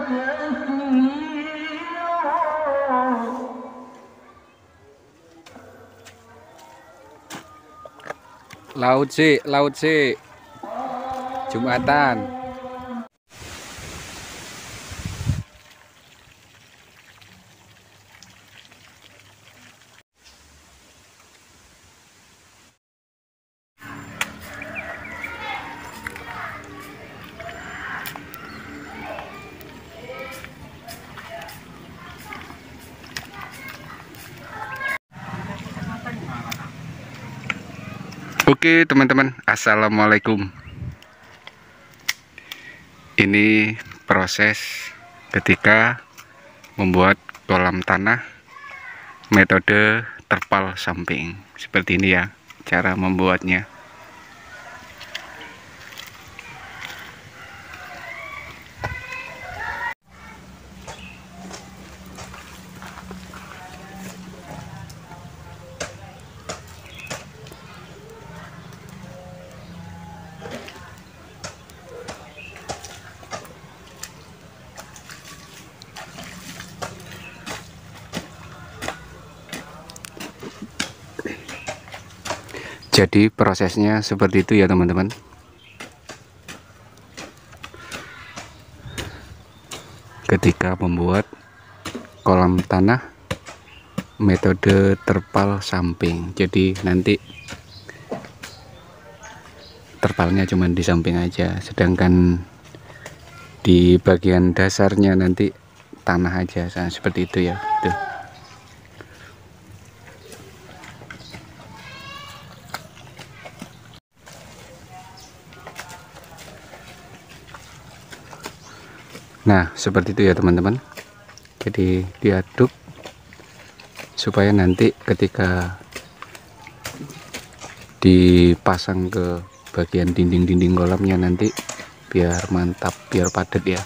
Laut sih, Jumatan. Oke teman-teman, assalamualaikum. Ini proses ketika membuat kolam tanah metode terpal samping. Seperti ini ya cara membuatnya. Jadi prosesnya seperti itu ya teman-teman. Ketika membuat kolam tanah metode terpal samping. Jadi nanti terpalnya cuma di samping aja, sedangkan di bagian dasarnya nanti tanah aja. Nah, seperti itu ya. Tuh. Nah seperti itu ya teman-teman. Jadi diaduk supaya nanti ketika dipasang ke bagian dinding-dinding kolamnya nanti biar mantap, biar padat ya.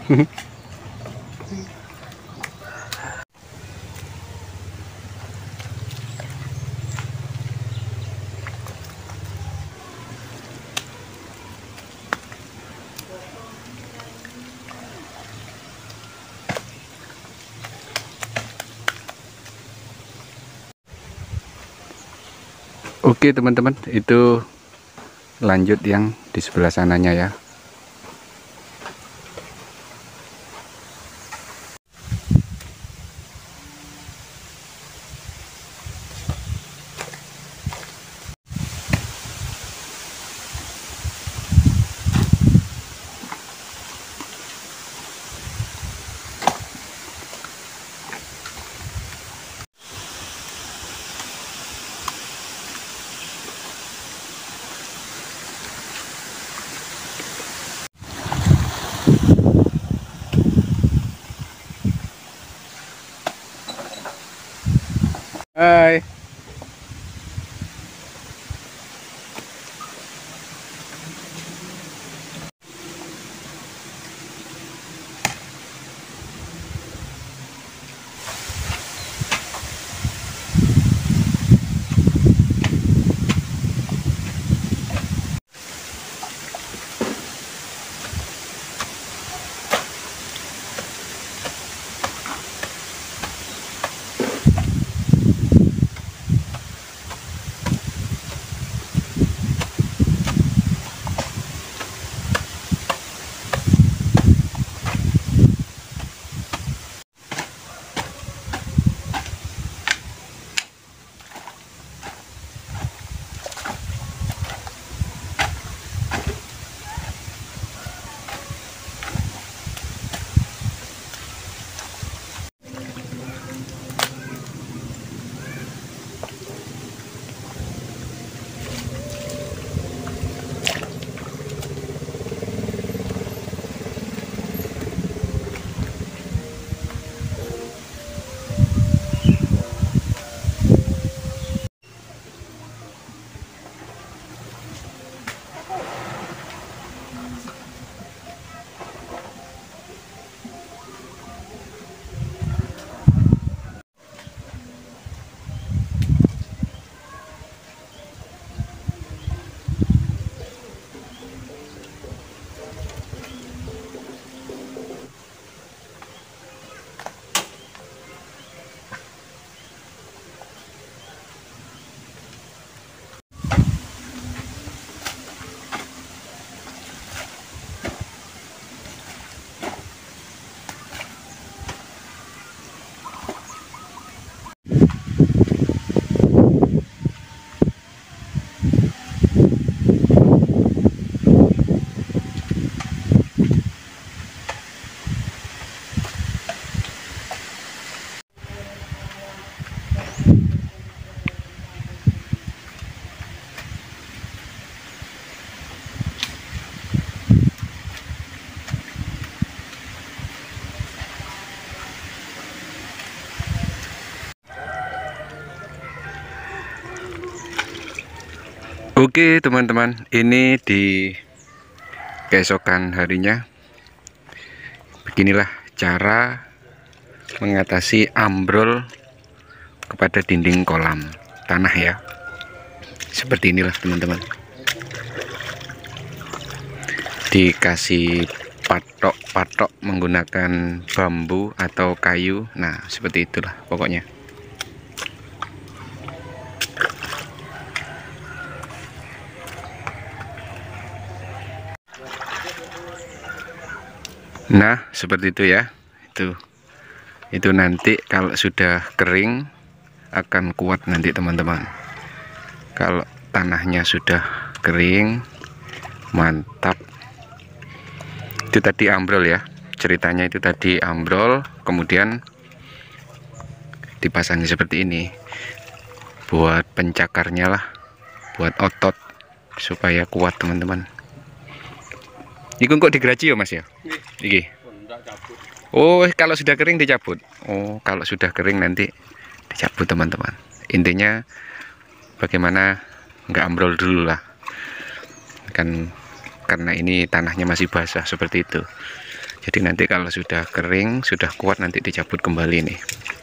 Oke teman-teman, itu lanjut yang di sebelah sananya ya. Hai. Oke teman-teman, ini di keesokan harinya. Beginilah cara mengatasi ambrol kepada dinding kolam tanah ya. Seperti inilah teman-teman. Dikasih patok-patok menggunakan bambu atau kayu. Nah, seperti itulah pokoknya. Nah, seperti itu ya. Itu nanti kalau sudah kering akan kuat nanti teman-teman. Kalau tanahnya sudah kering, mantap. Itu tadi ambrol ya. Ceritanya itu tadi ambrol, kemudian dipasangi seperti ini. Buat pencakarnya lah, buat otot supaya kuat teman-teman. Iku kok digeraji ya Mas ya? Iki. Oh, kalau sudah kering dicabut. Oh, kalau sudah kering nanti dicabut teman-teman. Intinya bagaimana nggak ambrol dulu lah. Kan karena ini tanahnya masih basah seperti itu. Jadi nanti kalau sudah kering, sudah kuat, nanti dicabut kembali nih.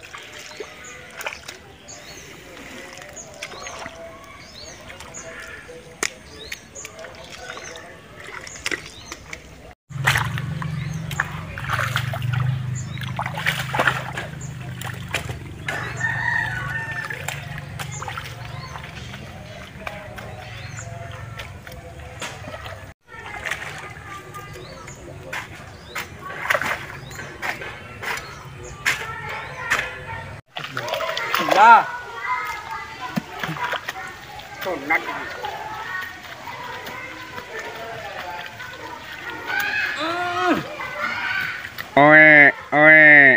Ya. Sunat ini. Oe, oe,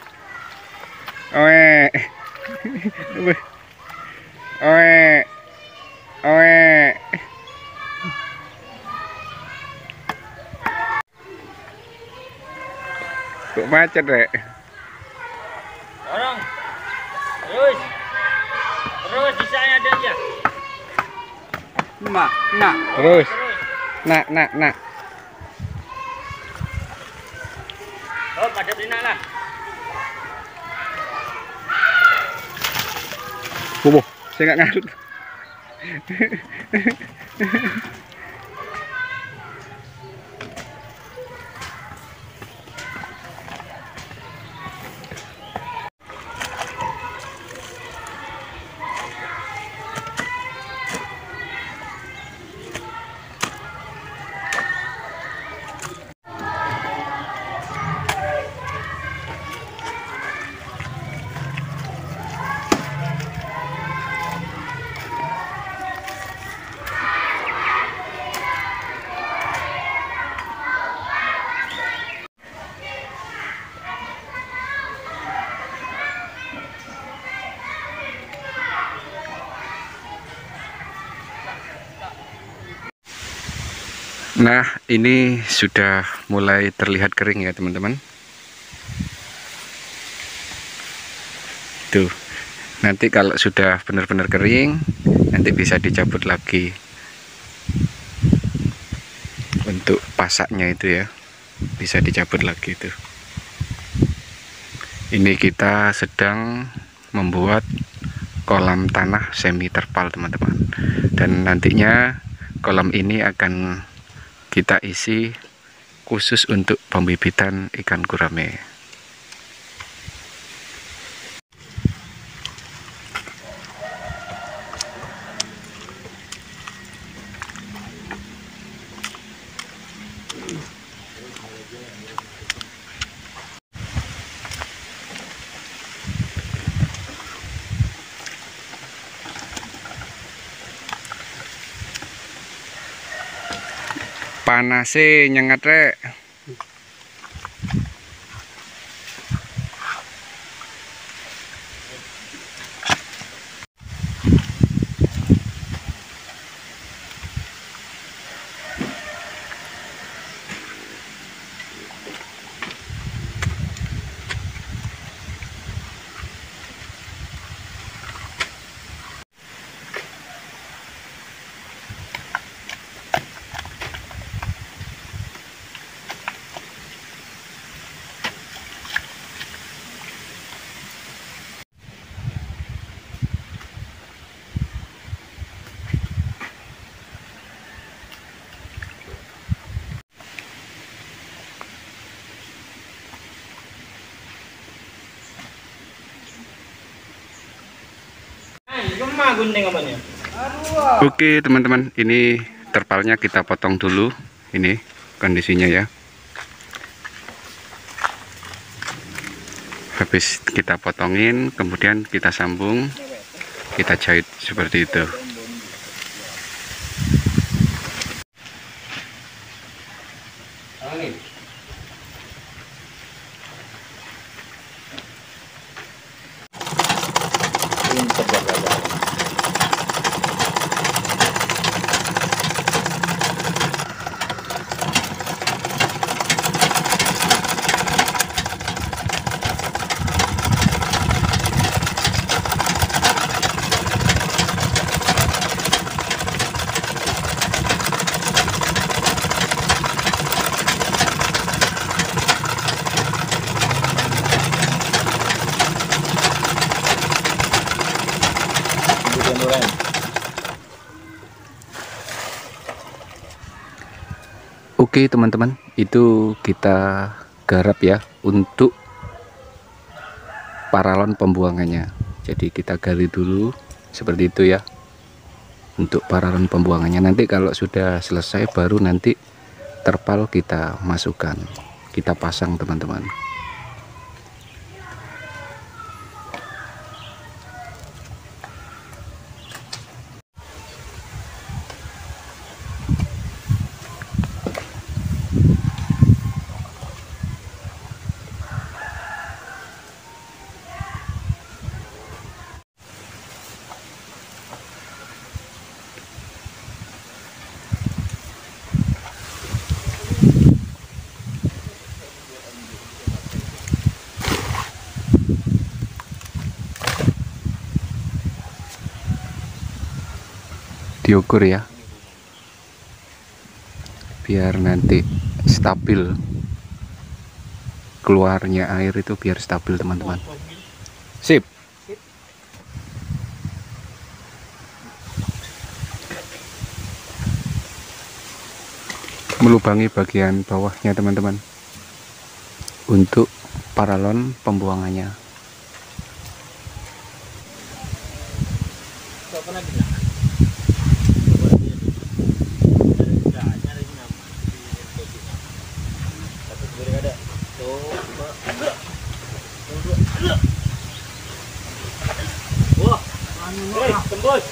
oe, oe, oe. Kok macet, Rek? Dorong. Terus. Terus bisa ada aja. Nah. Terus. Nak. Oh, pada belinak lah. Bobo, saya nggak ngarut. Nah, ini sudah mulai terlihat kering ya teman-teman. Tuh, nanti kalau sudah benar-benar kering, nanti bisa dicabut lagi. Untuk pasaknya itu ya, bisa dicabut lagi tuh. Ini kita sedang membuat kolam tanah semi terpal teman-teman. Dan nantinya kolam ini akan kita isi khusus untuk pembibitan ikan gurame. Panase nyengat, Rek. Oke teman-teman, ini terpalnya kita potong dulu. Ini kondisinya ya. Habis kita potongin, kemudian kita sambung, kita jahit seperti itu. Oke teman-teman, itu kita garap ya untuk paralon pembuangannya. Jadi kita gali dulu seperti itu ya untuk paralon pembuangannya. Nanti kalau sudah selesai baru nanti terpal kita masukkan, kita pasang teman-teman. Diukur ya biar nanti stabil, keluarnya air itu biar stabil teman-teman. Sip. Melubangi bagian bawahnya teman-teman untuk paralon pembuangannya. Tembus.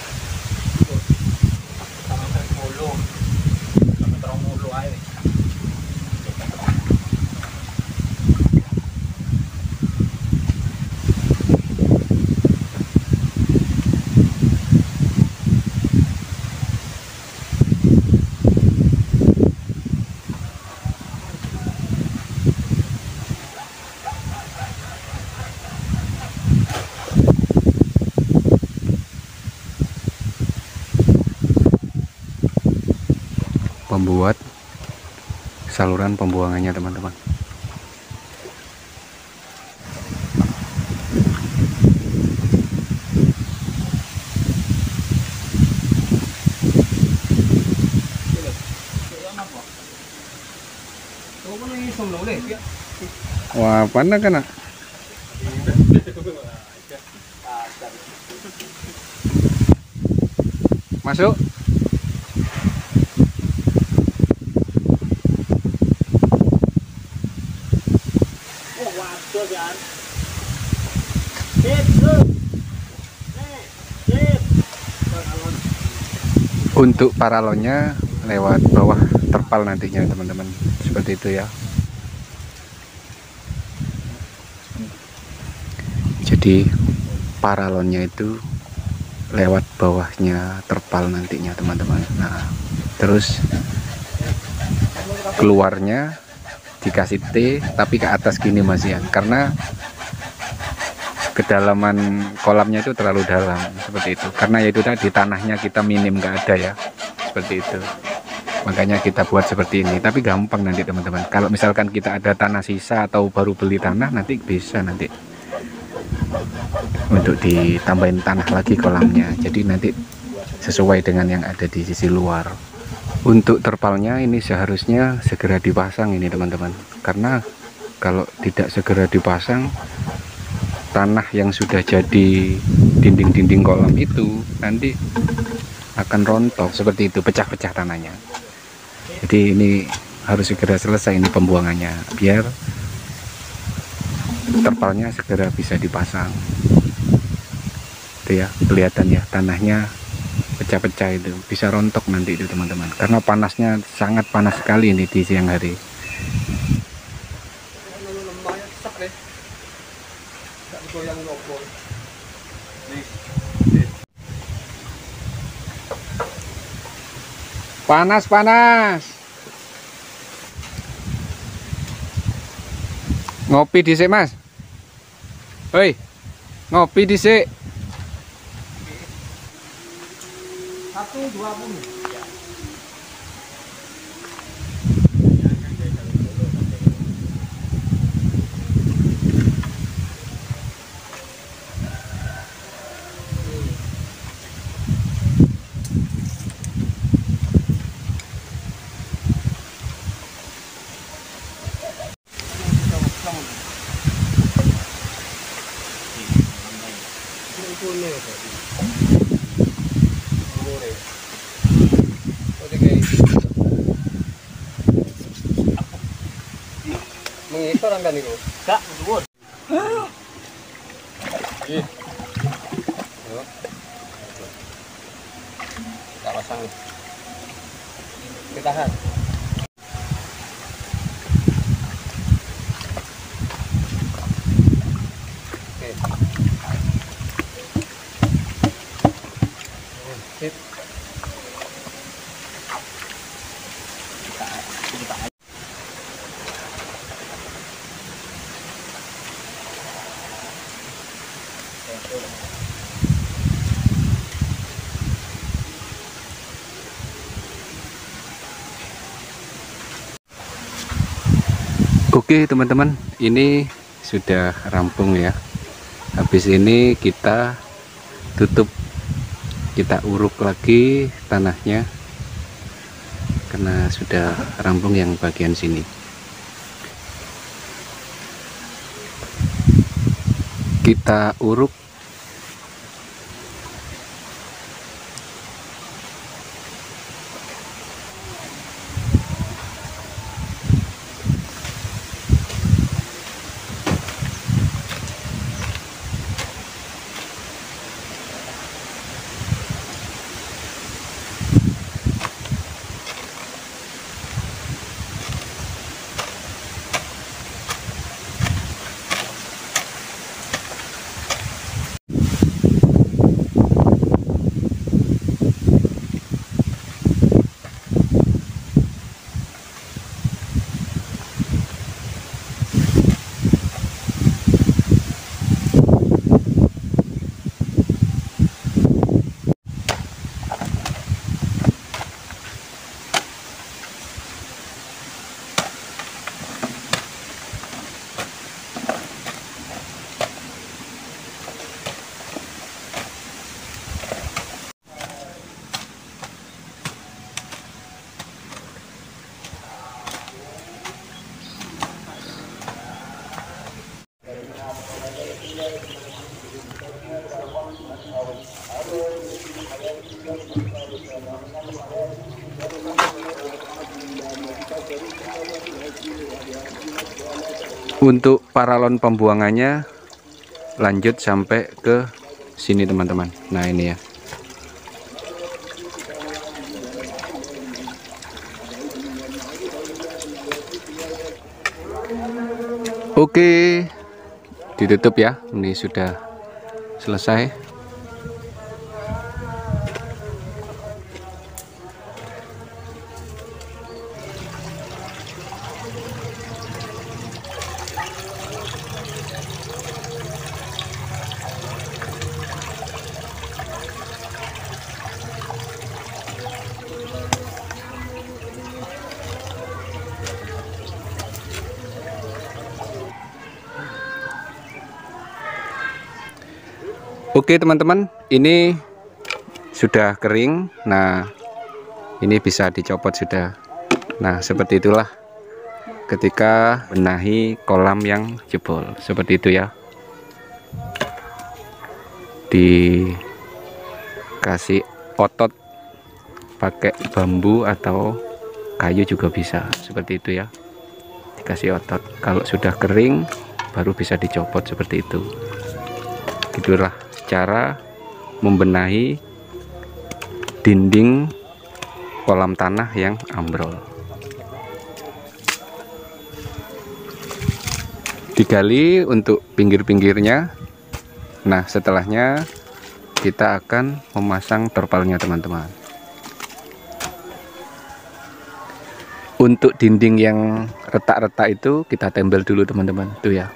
Membuat saluran pembuangannya teman-teman. Wah, panas kan? Masuk. Untuk paralonnya lewat bawah terpal nantinya teman-teman, seperti itu ya. Jadi paralonnya itu lewat bawahnya terpal nantinya teman-teman. Nah terus keluarnya dikasih T tapi ke atas gini mas ya, karena kedalaman kolamnya itu terlalu dalam seperti itu, karena itu tadi tanahnya kita minim, nggak ada ya, seperti itu. Makanya kita buat seperti ini, tapi gampang nanti teman-teman. Kalau misalkan kita ada tanah sisa atau baru beli tanah, nanti bisa nanti untuk ditambahin tanah lagi kolamnya, jadi nanti sesuai dengan yang ada di sisi luar. Untuk terpalnya ini seharusnya segera dipasang ini teman-teman, karena kalau tidak segera dipasang, tanah yang sudah jadi dinding-dinding kolam itu nanti akan rontok seperti itu, pecah-pecah tanahnya. Jadi ini harus segera selesai ini pembuangannya biar terpalnya segera bisa dipasang. Itu ya, kelihatan ya tanahnya pecah-pecah, itu bisa rontok nanti itu teman-teman, karena panasnya sangat panas sekali ini di siang hari. Panas. Ngopi dhisik mas. Hoi, ngopi dhisik. 120. orang kan itu. Gak, dhuwur. Ih. Yo. Tak pasang. Ditahan. Oke. Sip. Oke teman-teman, ini sudah rampung ya. Habis ini kita tutup, kita uruk lagi tanahnya karena sudah rampung yang bagian sini. Kita uruk. Untuk paralon pembuangannya lanjut sampai ke sini teman-teman. Nah ini ya. Oke, ditutup ya. Ini sudah selesai. Oke teman-teman, ini sudah kering. Nah ini bisa dicopot sudah. Nah seperti itulah ketika benahi kolam yang jebol, seperti itu ya. Dikasih otot pakai bambu atau kayu juga bisa, seperti itu ya. Dikasih otot, kalau sudah kering baru bisa dicopot seperti itu. Gitulah cara membenahi dinding kolam tanah yang ambrol. Digali untuk pinggir-pinggirnya. Nah setelahnya kita akan memasang terpalnya teman-teman. Untuk dinding yang retak-retak itu kita tempel dulu teman-teman, tuh ya.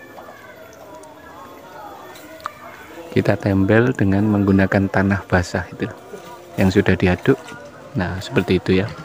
Kita tempel dengan menggunakan tanah basah itu yang sudah diaduk. Nah seperti itu ya.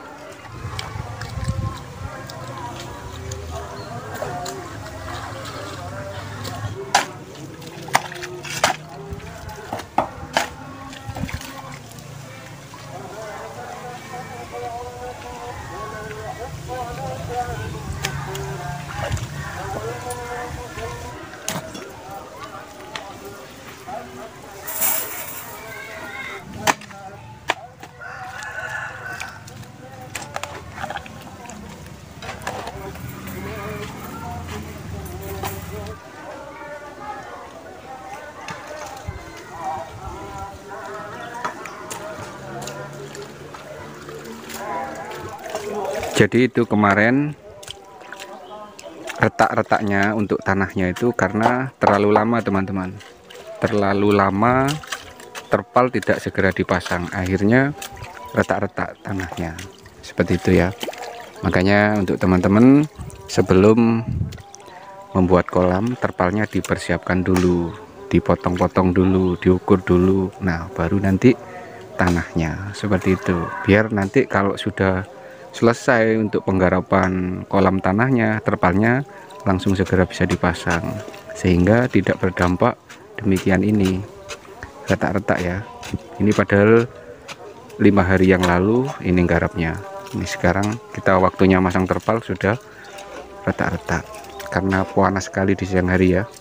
Jadi itu kemarin retak-retaknya untuk tanahnya itu karena terlalu lama teman-teman, terlalu lama terpal tidak segera dipasang, akhirnya retak-retak tanahnya seperti itu ya. Makanya untuk teman-teman sebelum membuat kolam, terpalnya dipersiapkan dulu, dipotong-potong dulu, diukur dulu, nah baru nanti tanahnya seperti itu, biar nanti kalau sudah selesai untuk penggarapan kolam tanahnya, terpalnya langsung segera bisa dipasang, sehingga tidak berdampak demikian ini retak-retak ya. Ini padahal 5 hari yang lalu ini garapnya, ini sekarang kita waktunya masang terpal sudah retak-retak karena panas sekali di siang hari ya.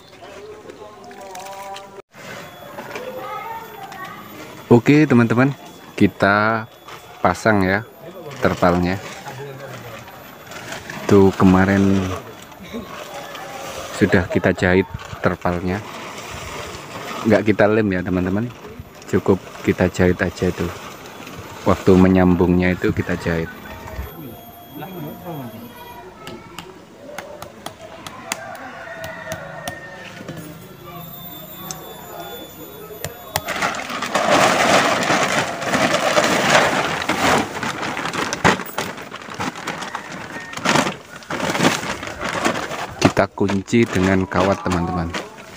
Oke teman-teman, kita pasang ya terpalnya. Tuh kemarin sudah kita jahit terpalnya, nggak kita lem ya teman-teman, cukup kita jahit aja tuh. Waktu menyambungnya itu kita jahit. Kita kunci dengan kawat teman-teman.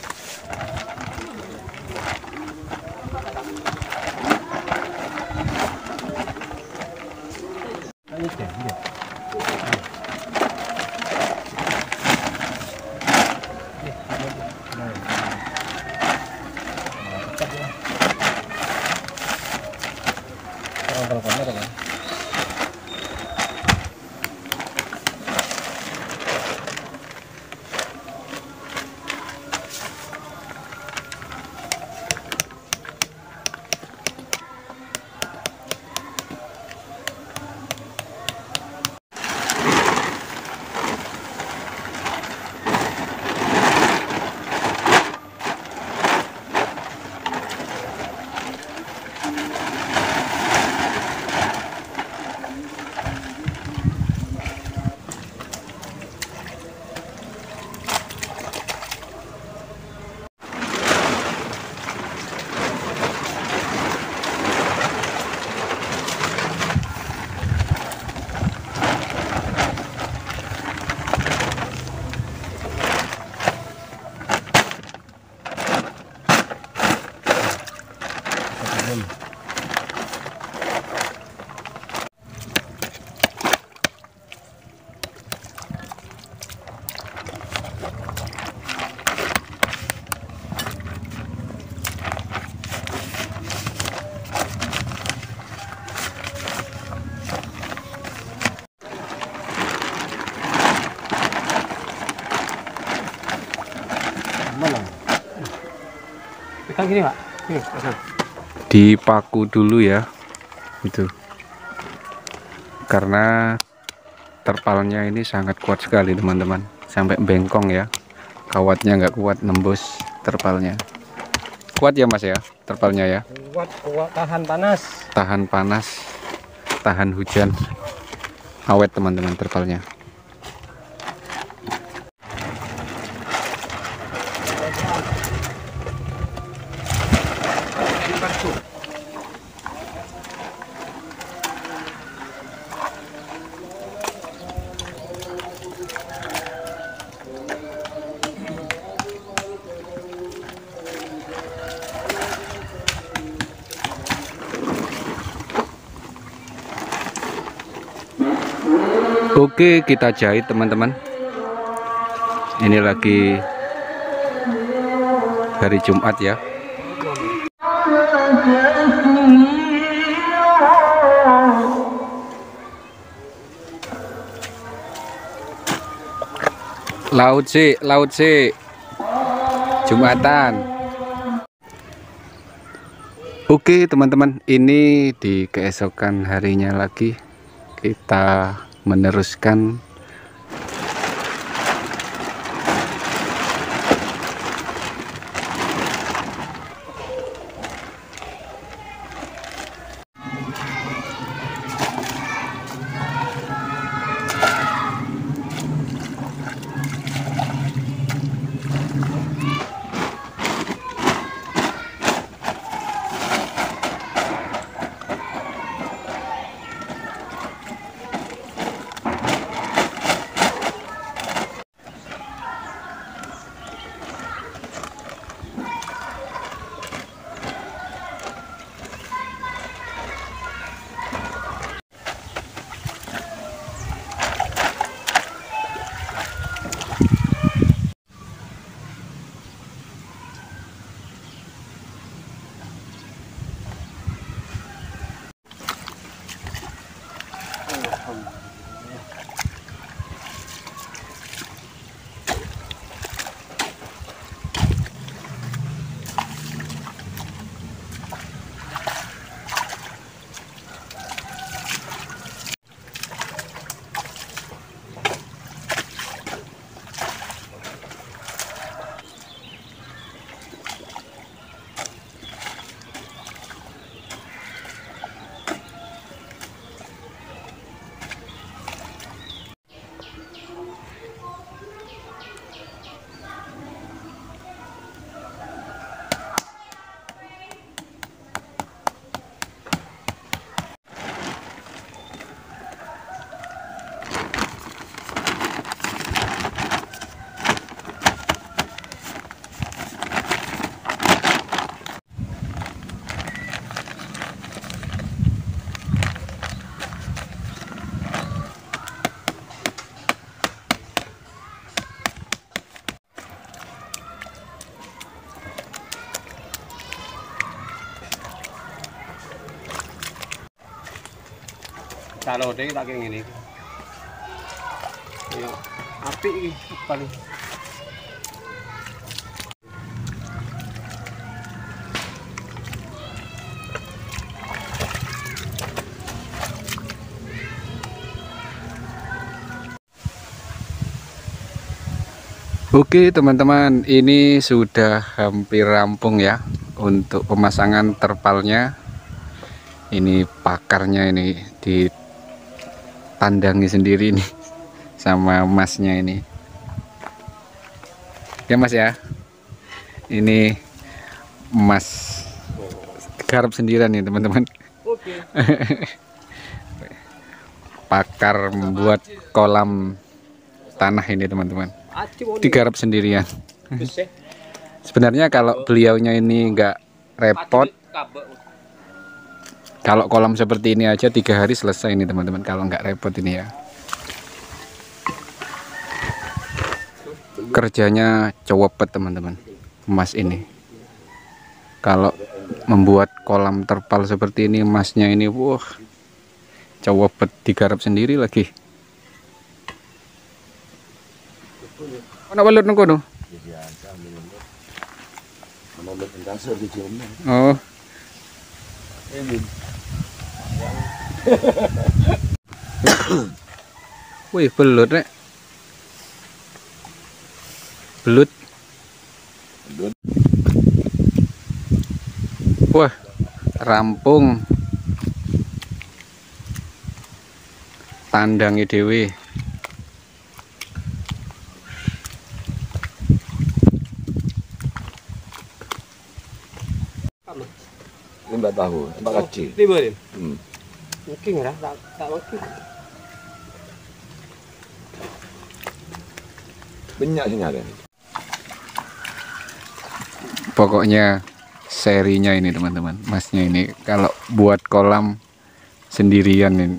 Pegang gini Pak. Gini, pegang. Dipaku dulu ya itu, karena terpalnya ini sangat kuat sekali teman-teman, sampai bengkong ya, kawatnya nggak kuat nembus terpalnya. Kuat ya mas ya terpalnya ya, Kuat, tahan panas. tahan panas, tahan hujan, awet teman-teman terpalnya. Oke, kita jahit teman-teman. Ini lagi hari Jumat ya. Laut sih Jumatan. Oke teman-teman, ini di keesokan harinya lagi kita meneruskan Kalau deh tak kayak gini. Yo, api ini paling. Oke teman-teman, ini sudah hampir rampung ya untuk pemasangan terpalnya. Ini pakarnya ini ditandangi sendiri nih sama masnya ini. Ya mas ya, ini mas garap sendirian nih teman-teman. Oke. Pakar membuat kolam tanah ini teman-teman, digarap sendirian. Sebenarnya kalau beliaunya ini nggak repot, kalau kolam seperti ini aja 3 hari selesai ini teman-teman, kalau nggak repot ini ya. Kerjanya cowopet teman-teman, mas ini. Kalau membuat kolam terpal seperti ini, masnya ini, wah, cowopet, digarap sendiri lagi. Mana balut nunggu no? Oh. Wih, belut rek. Belut. Wah, rampung. Tandangi dewe. Lima tahu, tempat kecil. Lima nih. Mungkin lah, tak mungkin. Banyak sih ada. Pokoknya serinya ini teman-teman, masnya ini kalau buat kolam sendirian ini.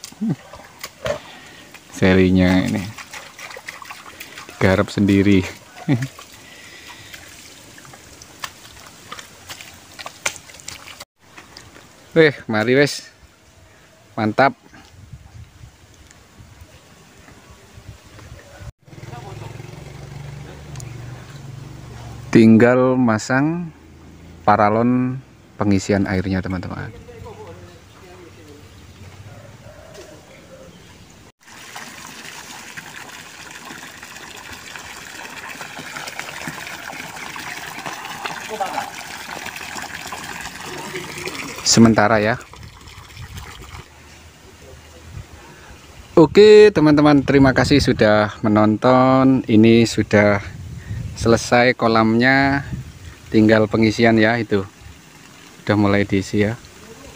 Serinya ini garap sendiri. Wih, mari wes, mantap. Tinggal masang paralon pengisian airnya teman-teman. Sementara ya. Oke teman-teman, terima kasih sudah menonton. Ini sudah selesai kolamnya, tinggal pengisian ya, itu udah mulai diisi ya.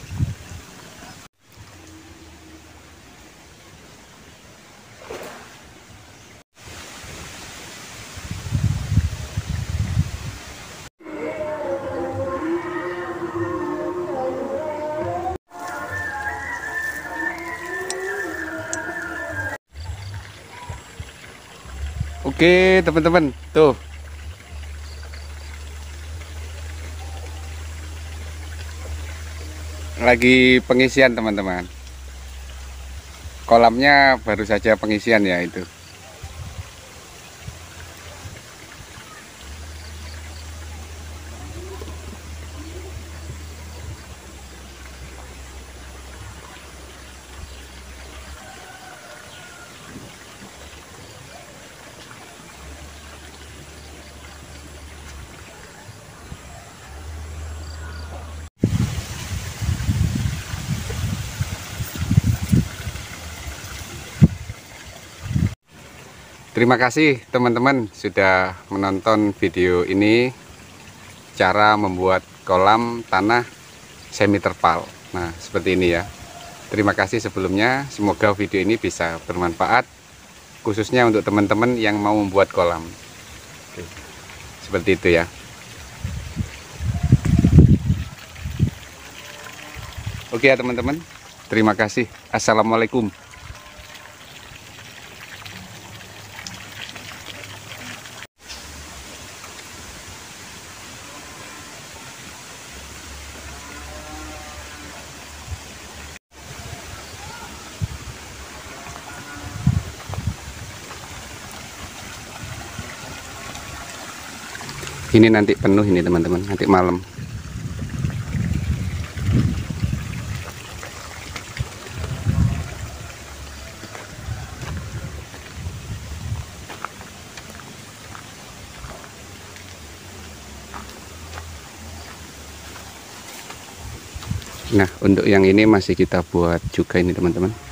Oke teman-teman, tuh lagi pengisian teman-teman. kolamnya baru saja pengisian ya itu. Terima kasih teman-teman sudah menonton video ini, cara membuat kolam tanah semi terpal. Nah, seperti ini ya. Terima kasih sebelumnya, semoga video ini bisa bermanfaat khususnya untuk teman-teman yang mau membuat kolam. Oke, seperti itu ya. Oke ya teman-teman, terima kasih. Assalamualaikum. Ini nanti penuh ini teman-teman, nanti malam. Nah, untuk yang ini masih kita buat juga ini teman-teman.